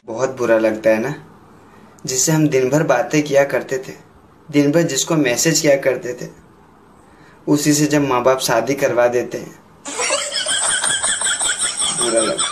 बहुत बुरा लगता है ना, जिससे हम दिन भर बातें किया करते थे, दिन भर जिसको मैसेज किया करते थे, उसी से जब माँ बाप शादी करवा देते हैं, बुरा लगता है।